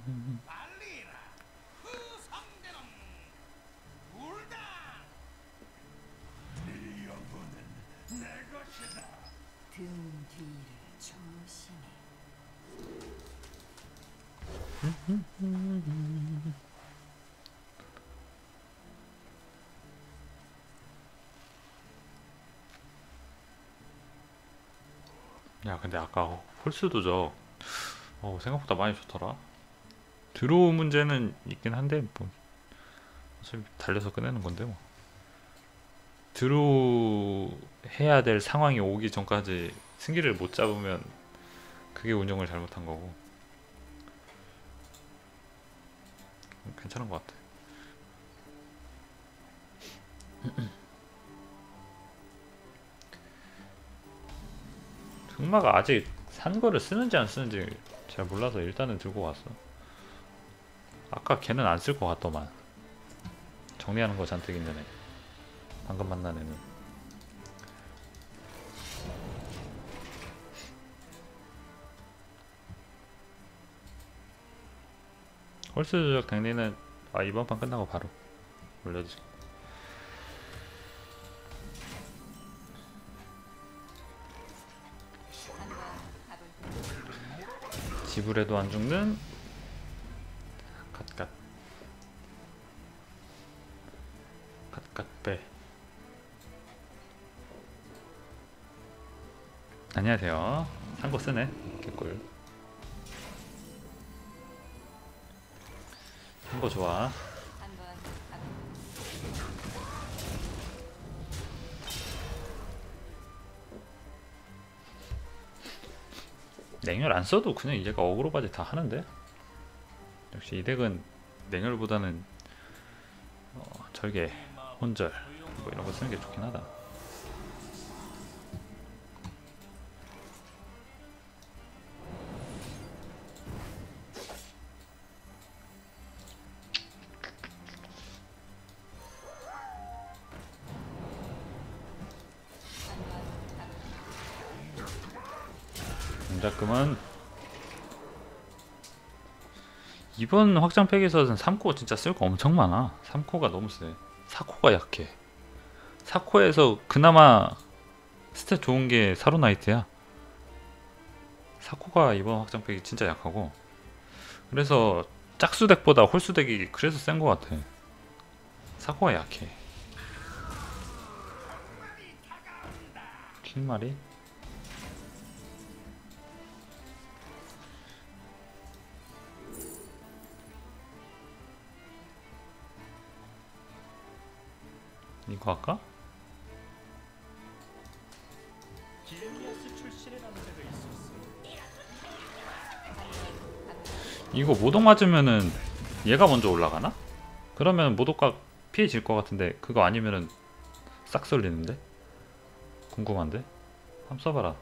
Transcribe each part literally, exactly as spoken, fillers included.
등 뒤를 조심해. 야 근데 아까 홀스 도적 어, 생각보다 많이 좋더라. 드로우 문제는 있긴 한데 뭐 어차피 달려서 끝내는 건데 뭐. 드로우 해야 될 상황이 오기 전까지 승기를 못 잡으면 그게 운영을 잘못한 거고. 괜찮은 것 같아. 흑마가 아직 산 거를 쓰는지 안 쓰는지 잘 몰라서 일단은 들고 왔어. 아까 걔는 안 쓸 것 같더만. 정리하는 거 잔뜩 있는 애. 방금 만난 애는. 홀스 조작 댕리는 아 이번 판 끝나고 바로 올려주지. 지불해도 안 죽는 갓갓 갓갓배. 안녕하세요. 산 거 쓰네. 개꿀. 산 거 좋아. 냉혈 안 써도 그냥 얘가 어그로 바지 다 하는데. 역시 이 덱은 냉혈보다는 어, 절개, 혼절 뭐 이런 거 쓰는 게 좋긴 하다. 동작금은 이번 확장팩에서는 삼 코 진짜 쓸 거 엄청 많아. 삼 코가 너무 세. 사 코가 약해. 사 코에서 그나마 스탯 좋은 게 사로나이트야. 사 코가 이번 확장팩이 진짜 약하고, 그래서 짝수 덱보다 홀수 덱이 그래서 센 거 같아. 사 코가 약해. 킹마리? 이거 할까? 이거 모독 맞으면은 얘가 먼저 올라가나? 그러면 모독각 피해질 것 같은데 그거 아니면은 싹 쏠리는데? 궁금한데? 한번 써봐라.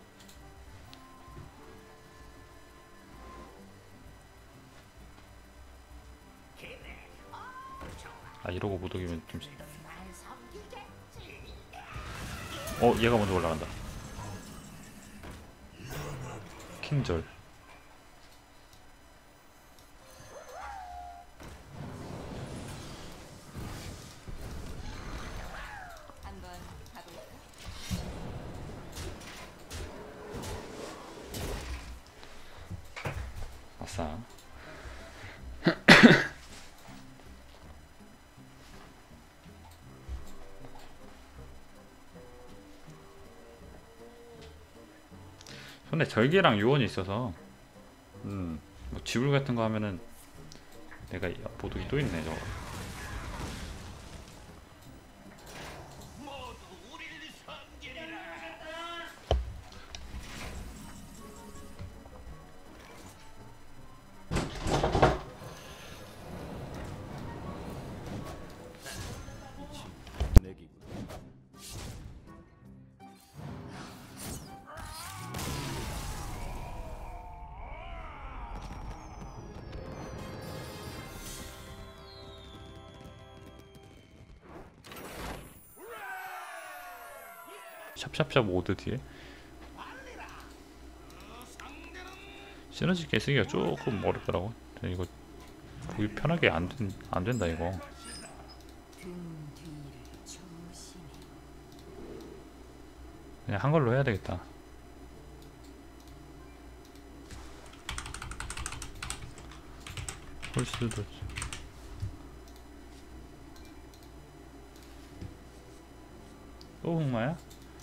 아 이러고 모독이면 좀... 어 얘가 먼저 올라간다. 킹절. 아싸. 손에 절개랑 요원이 있어서 음, 뭐 지불 같은 거 하면은 내가 모독이 또 있네 저거. 샵샵샵 오드 뒤에 시너지 깨쓰기가 조금 어렵더라고. 이거 보기 편하게 안, 된, 안 된다 이거. 등 뒤를 조심해. 그냥 한걸로 해야 되겠다. 홀수도 또 흑마야?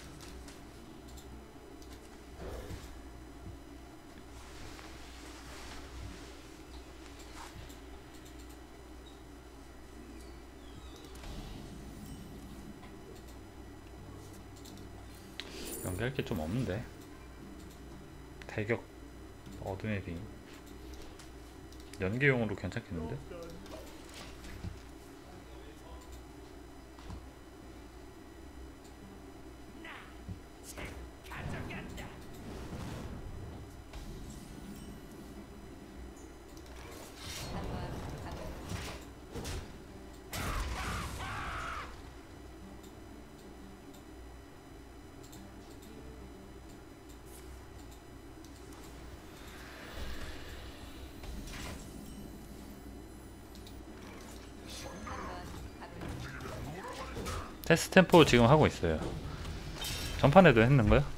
연기할 게 좀 없는데. 대격 어둠의 빙 연계용으로 괜찮겠는데? 테스트 템포 지금 하고 있어요. 전판에도 했는 거야?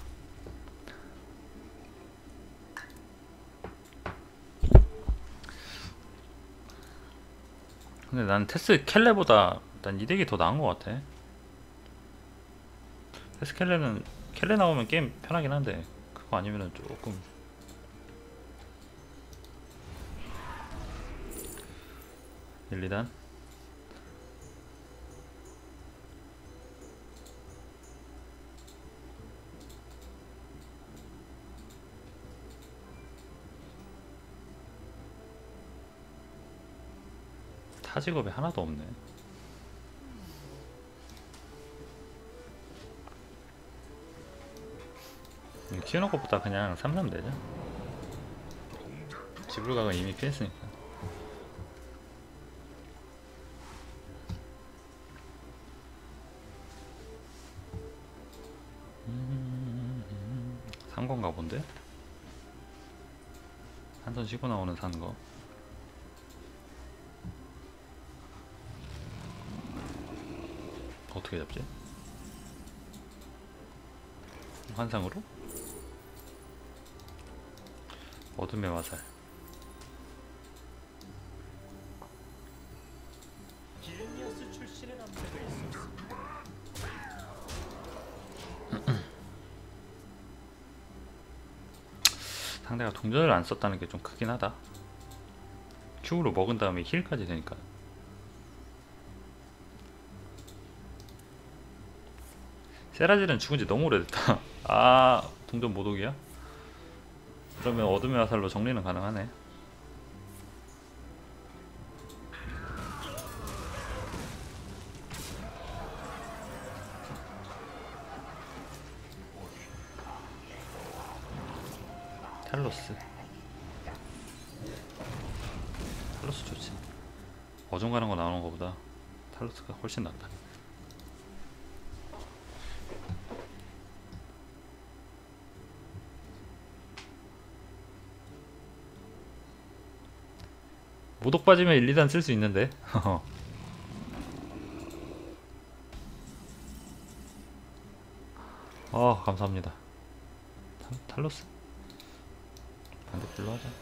근데 난 테스 켈레보다 난 이 덱이 더 나은 것 같아. 테스 켈레는 켈레 나오면 게임 편하긴 한데 그거 아니면은 조금 일, 이 단 타 직업이 하나도 없네. 키우는 것보다 그냥 삼 삼 되죠. 지불각은 이미 피했으니까. 음, 산 건가 본데? 한 손 쉬고 나오는 산 거. 어떻게 잡지? 환상으로? 어둠의 화살. 길니어스 출신의 남자가 있었어. 상대가 동전을 안 썼다는 게 좀 크긴 하다. Q로 먹은 다음에 힐까지 되니까. 세라질은 죽은 지 너무 오래됐다. 아, 동전 모독이야? 그러면 어둠의 화살로 정리는 가능하네. 탈로스. 탈로스 좋지. 어중간한 거 나오는 거보다 탈로스가 훨씬 낫다. 모독 빠지면 일, 이 단 쓸 수 있는데. 어, 감사합니다. 탈, 탈로스? 반대필로 하자.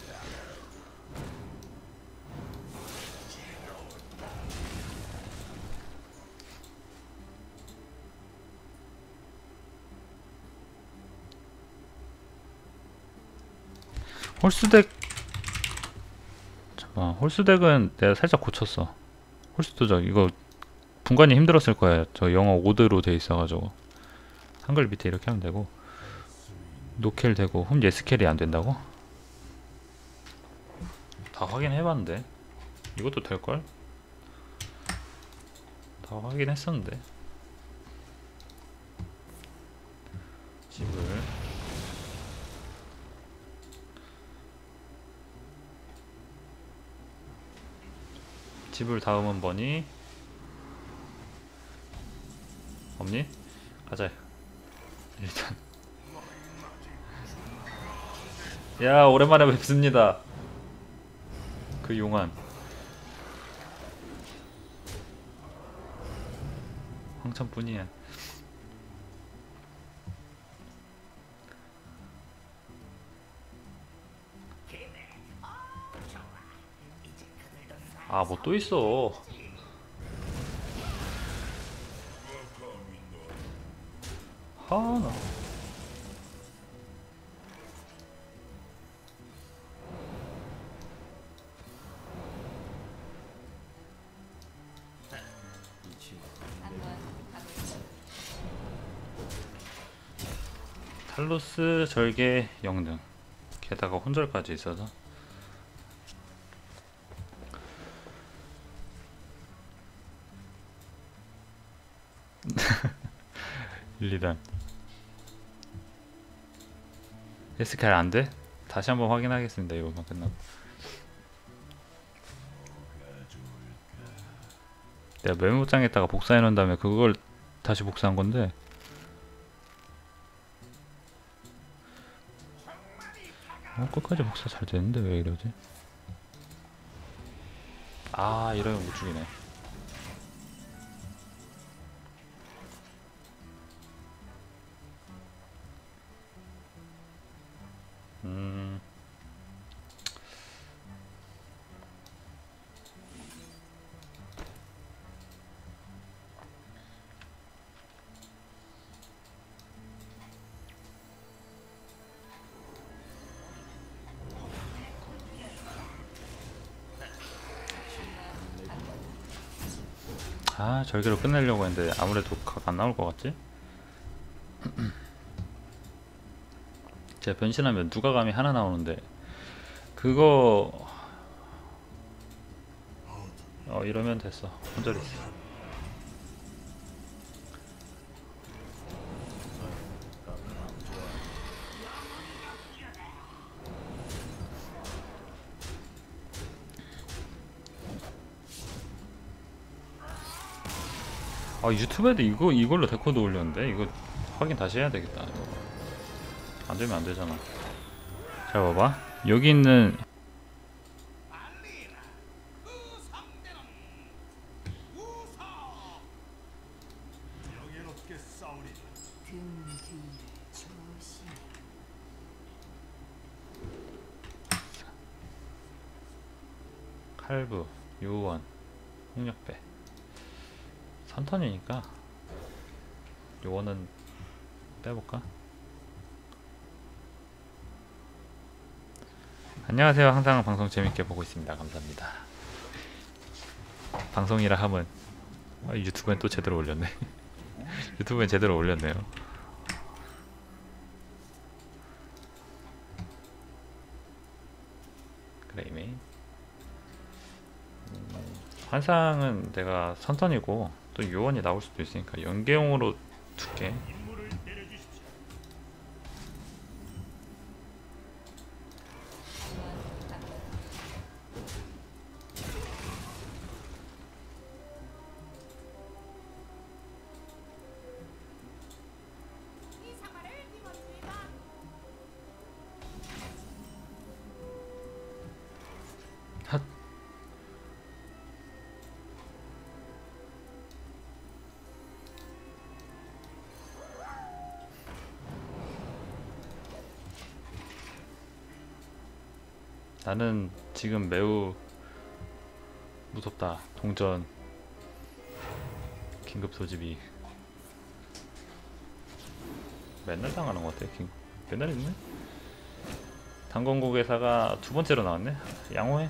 홀수덱 잠깐만, 홀수덱은 내가 살짝 고쳤어. 홀수도 저 이거 분간이 힘들었을 거야. 저 영어 오드로 돼 있어가지고 한글 밑에 이렇게 하면 되고 노켈 되고 홈 예스켈이 안 된다고? 다 확인해봤는데 이것도 될걸? 다 확인했었는데. 집을 집을 다음은 뭐니? 없니? 가자. 일단 야, 오랜만에 뵙습니다. 그 용한 황천뿐이야. 아 뭐 또 있어. 하나 탈로스 절개 영능, 게다가 혼절까지 있어서 일, 이단 에스칼 안돼? 다시 한번 확인하겠습니다. 이거만 끝나고 내가 메모장에다가 복사해 놓은 다음에 그걸 다시 복사한 건데 어, 끝까지 복사 잘 되는데 왜 이러지? 아 이러면 못 죽이네. 음. 아 절개로 끝내려고 했는데 아무래도 각 안 나올 것 같지? 제가 변신하면 누가 감히 하나 나오는데 그거 어 이러면 됐어. 혼자 있어. 아 유튜브에도 이거 이걸로 데코드 올렸는데 이거 확인 다시 해야 되겠다. 안 되면 안 되잖아. 잘 봐봐. 여기 있는 등 뒤를 조심해. 칼부, 요원, 홍역배, 선턴이니까 요원은 빼볼까? 안녕하세요. 항상 방송 재밌게 보고 있습니다. 감사합니다. 방송이라 함은 아, 유튜브엔 또 제대로 올렸네. 유튜브엔 제대로 올렸네요. 그레이메인 음, 환상은 내가 선턴이고 또 요원이 나올 수도 있으니까 연계용으로 두께. 핫. 나는 지금 매우 무섭다. 동전 긴급 소집이 맨날 당하는 것 같아. 긴... 맨날 있네. 당건국회사가 두 번째로 나왔네. 양호해.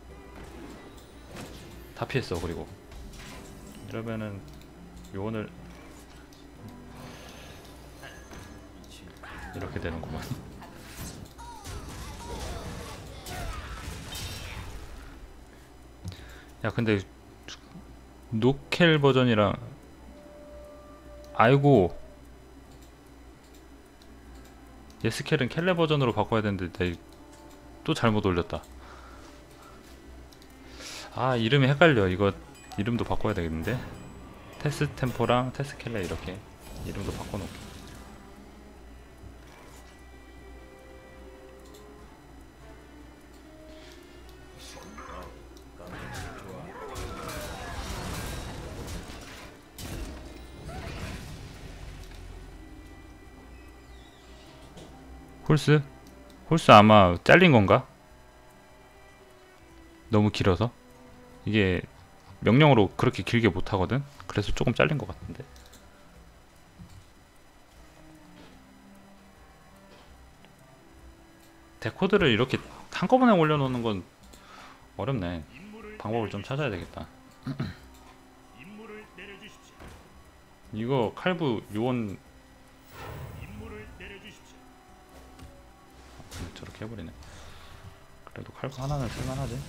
다 피했어. 그리고 이러면은 요원을 이렇게 되는구만. 야 근데 노켈 버전이랑 아이고 예스켈은 켈레 버전으로 바꿔야 되는데 내 또 잘못 올렸다. 아 이름이 헷갈려. 이거 이름도 바꿔야 되겠는데. 테스 템포랑 테스 켈레 이렇게 이름도 바꿔놓고. 홀스? 홀스 아마 잘린 건가? 너무 길어서? 이게 명령으로 그렇게 길게 못 하거든? 그래서 조금 잘린 것 같은데. 데코드를 이렇게 한꺼번에 올려놓는 건 어렵네. 방법을 좀 찾아야 되겠다. 임무를 내려주십시오. 이거 칼부 요원 임무를 내려주십시오. 저렇게 해버리네. 그래도 칼부 하나는 쓸만하지.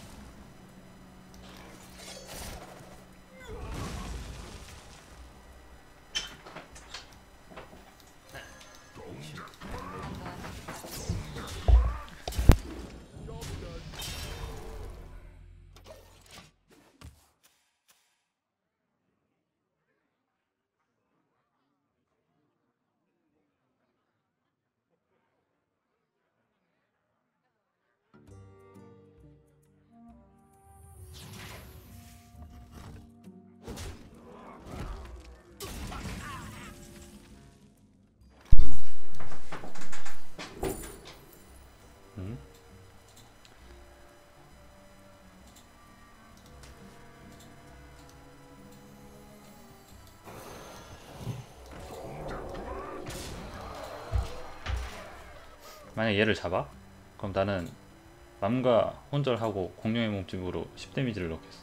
음? 만약 얘를 잡아? 그럼 나는 맘과 혼절하고 공룡의 몸집으로 십 데미지를 넣겠어.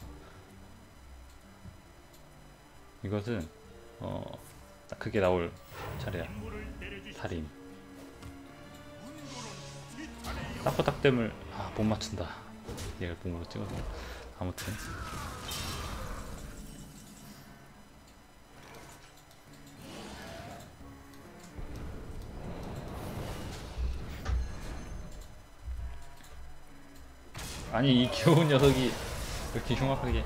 이것은 어 딱 그게 나올 차례야. 임무를 내려주십시오. 살인. 딱포딱댐을 아, 못 맞춘다. 얘를 몸으로 찍어서. 아무튼 아니 이 귀여운 녀석이 이렇게 흉악하게.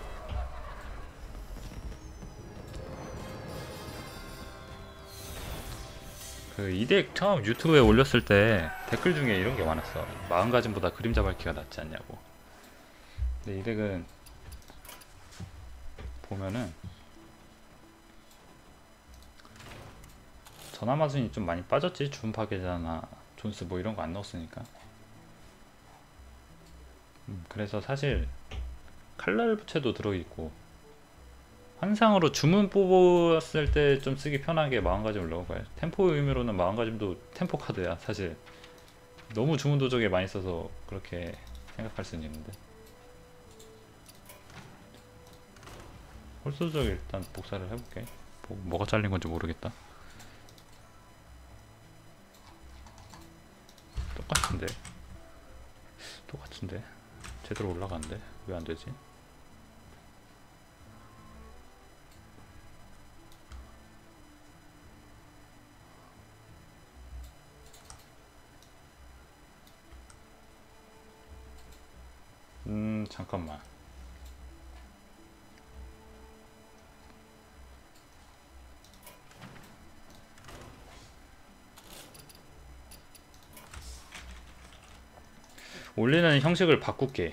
그 이 덱 처음 유튜브에 올렸을 때 댓글 중에 이런 게 많았어. 마음가짐보다 그림자 밝기가 낫지 않냐고. 근데 이 덱은 보면은 전화마순이 좀 많이 빠졌지. 준 파괴자나 존스 뭐 이런 거 안 넣었으니까. 음, 그래서 사실 칼날 부채도 들어있고 환상으로 주문 뽑았을 때 좀 쓰기 편하게 마음가짐을 넣은 거야. 템포 의미로는 마음가짐도 템포 카드야. 사실 너무 주문 도적에 많이 써서 그렇게 생각할 수는 있는데. 홀수적 일단 복사를 해볼게. 뭐, 뭐가 잘린 건지 모르겠다. 똑같은데 똑같은데 제대로 올라가는데 왜 안 되지? 음 잠깐만. 올리는 형식을 바꿀게.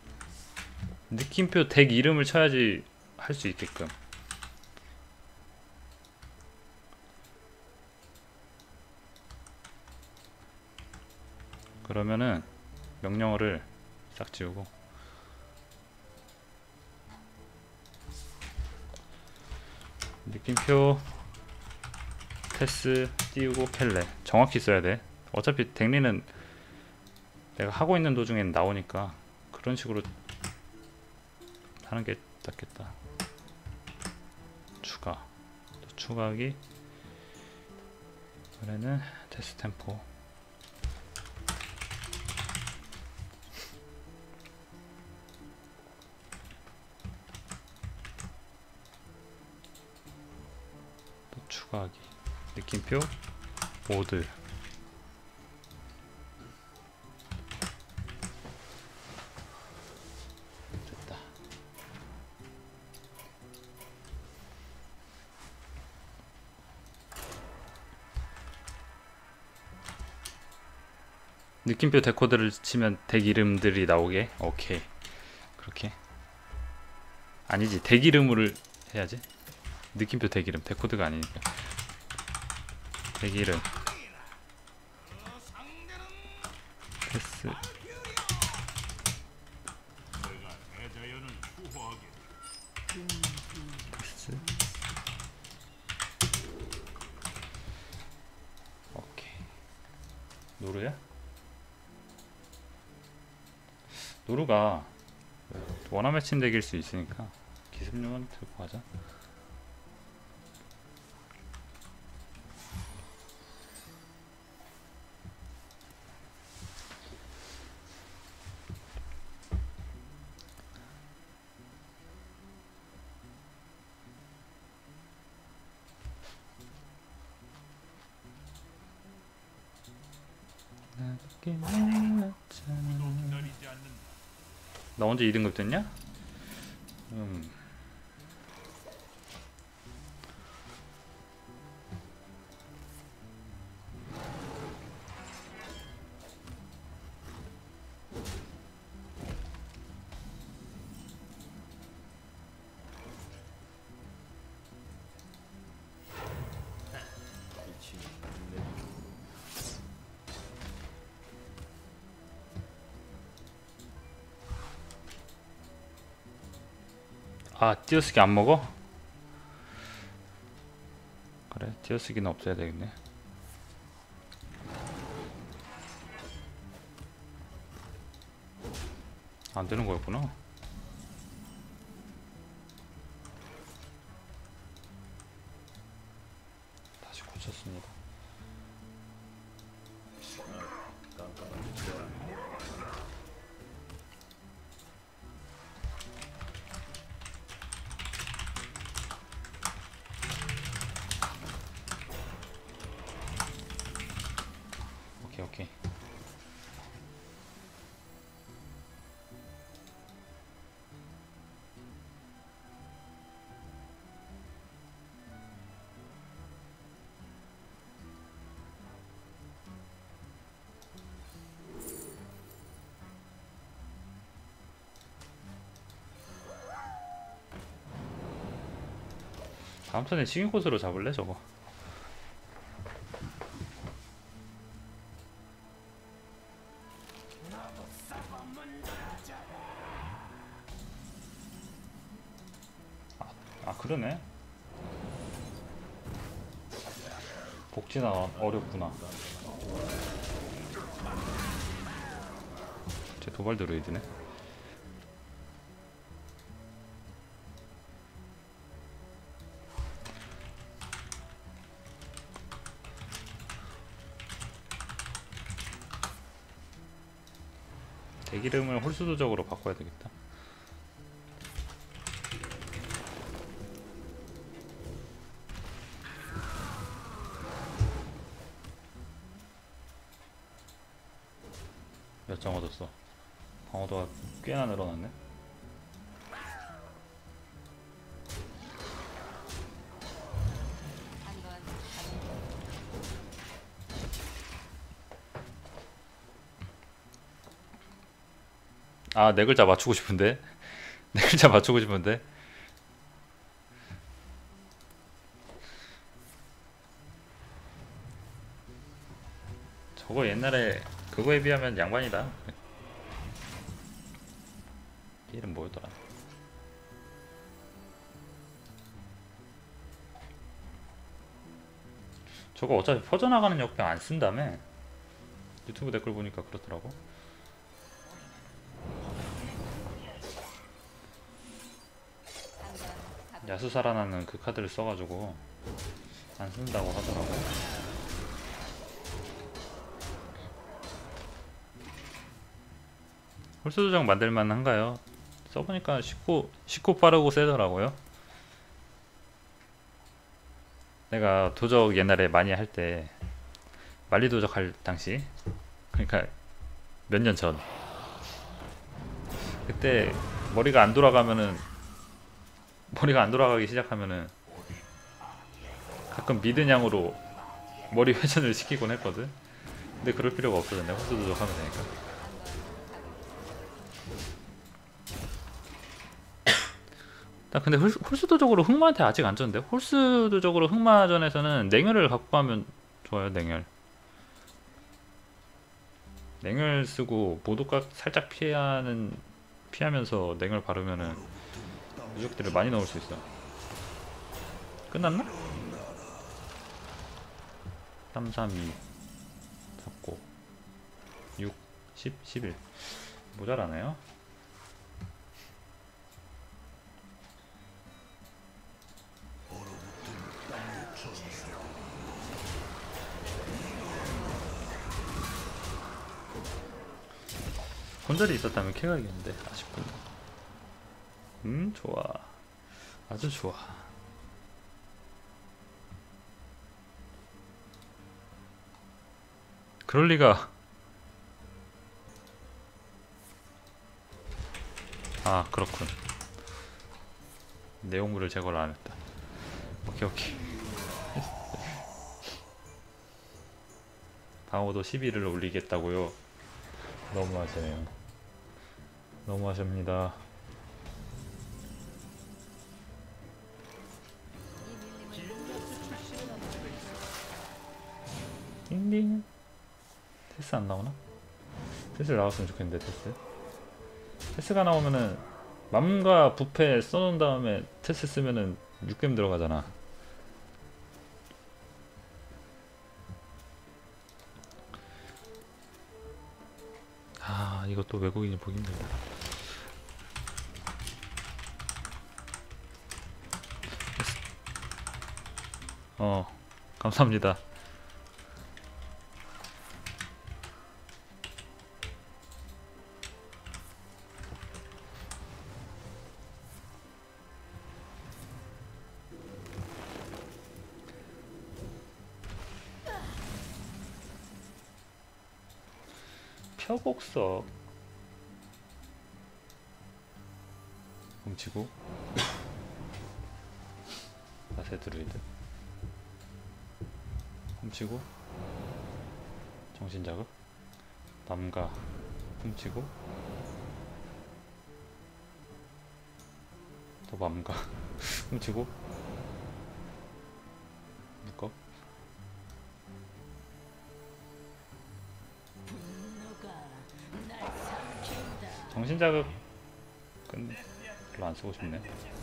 느낌표 덱 이름을 쳐야지 할 수 있게끔. 그러면은 명령어를 싹 지우고 느낌표 테스 띄우고 켈레 정확히 써야 돼. 어차피 덱리는 내가 하고 있는 도중엔 나오니까 그런 식으로 하는 게 낫겠다. 추가 또 추가하기. 이번에는 테스트 템포. 또 추가하기. 느낌표 오드. 됐다. 느낌표 데코드를 치면 덱 이름들이 나오게. 오케이. 그렇게. 아니지, 덱 이름을 해야지. 느낌표 덱 이름, 데코드가 아니니까. 덱 이름. 엑스. 내가 대자연을 추호하게. 등 뒤를 엑스. 오케이. 노루야? 노루가 원화 매칭 덱일 수 있으니까 기습용은 들고 가자. 기다리지 않는다. 나 언제 이 등급 됐냐? 음. 아, 띄어쓰기 안 먹어? 그래, 띄어쓰기는 없애야 되겠네. 안 되는 거였구나. 다시 고쳤습니다. 오케이, 오케이. 다음 턴에 싱잉코스로 잡을래 저거? 아, 아 그러네. 복지나 어렵구나. 제 도발 드로이드네. 대기름을 홀수도적으로 바꿔야 되겠다. 몇 장 얻었어? 방어도가 꽤나 늘어났네. 한번 아, 네 글자 맞추고 싶은데. 네 글자 맞추고 싶은데. 저거 옛날에 그거에 비하면 양반이다. 이름 뭐였더라? 저거 어차피 퍼져나가는 역병 안 쓴다며. 유튜브 댓글 보니까 그렇더라고. 야수 살아나는 그 카드를 써가지고 안 쓴다고 하더라고. 홀수 조정 만들만 한가요? 써보니까 쉽고 쉽고 빠르고 세더라고요. 내가 도적 옛날에 많이 할 때 만리 도적 할 당시, 그러니까 몇 년 전, 그때 머리가 안 돌아가면은 머리가 안 돌아가기 시작하면은 가끔 미드냥으로 머리 회전을 시키곤 했거든. 근데 그럴 필요가 없어졌네. 홀수 도적 하면 되니까. 나 근데 홀, 홀수도적으로 흑마한테 아직 안 졌는데. 홀수도적으로 흑마전에서는 냉혈을 갖고 가면 좋아요. 냉혈 냉을 쓰고 모독각 살짝 피하는 피하면서 냉을 바르면은 무적들을 많이 넣을 수 있어. 끝났나? 삼, 삼, 이 잡고 육, 십, 십일 모자라네요. 건절이 있었다면 캐가야겠는데 아쉽군. 음 좋아, 아주 좋아. 그럴 리가. 아 그렇군. 내용물을 제거를 안 했다. 오케이 오케이. 방어도 십일을 올리겠다고요? 너무하시네요. 너무하십니다. 띵띵. 테스 안 나오나? 테스 나왔으면 좋겠는데. 테스 테스가 나오면은 맘과 부패 써놓은 다음에 테스 쓰면은 육 겜 들어가잖아. 아 이것도 외국인이 보기 힘들다. 어 감사합니다. 표곡석 훔치고 나세 드루이드 훔치고 정신자극 남가 훔치고 또 맘가 훔치고 묶어 정신자극은 별로 안 쓰고 싶네.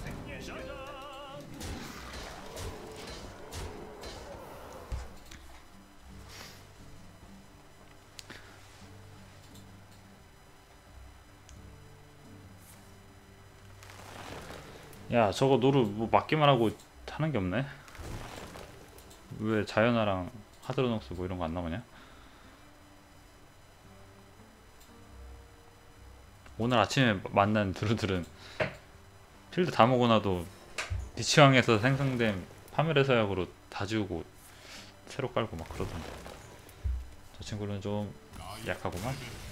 야 저거 노루 뭐 맞기만 하고 하는 게 없네. 왜 자연화랑 하드로녹스 뭐 이런 거 안 나오냐? 오늘 아침에 만난 드루들은 필드 다 먹어놔도 니치왕에서 생성된 파멸의 서약으로 다 지우고 새로 깔고 막 그러던데. 저 친구는 좀 약하구만.